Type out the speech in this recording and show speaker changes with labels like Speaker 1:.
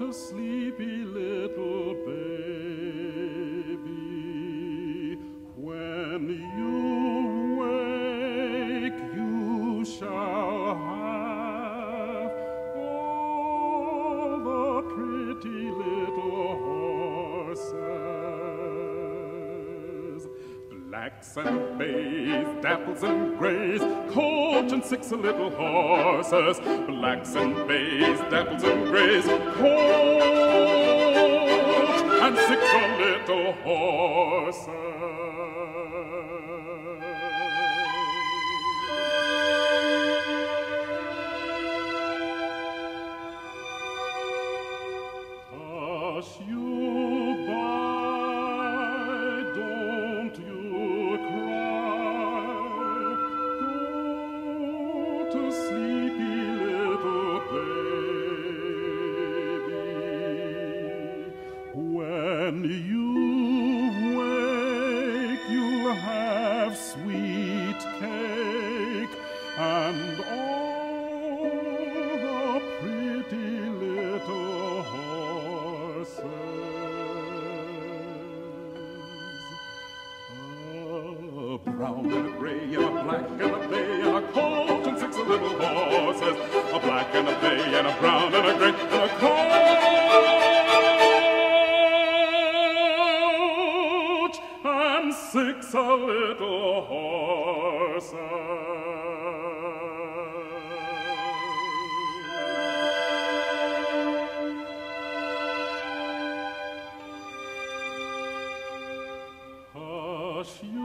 Speaker 1: a sleepy little baby. When you wake, you shall have all the pretty little horses. Blacks and bays, dapples and grays, coach and 6 little horses. Blacks and bays, dapples and grays, coach and 6 little horses. Hush you by, don't you cry. Go to sleepy little baby. When you wake, you'll have sweet cake and all the pretty little horses. A brown and a gray and a black and a bay and a coach and 6 little horses. A black and a bay and a brown and a gray and a coach and 6 little horses. Hush you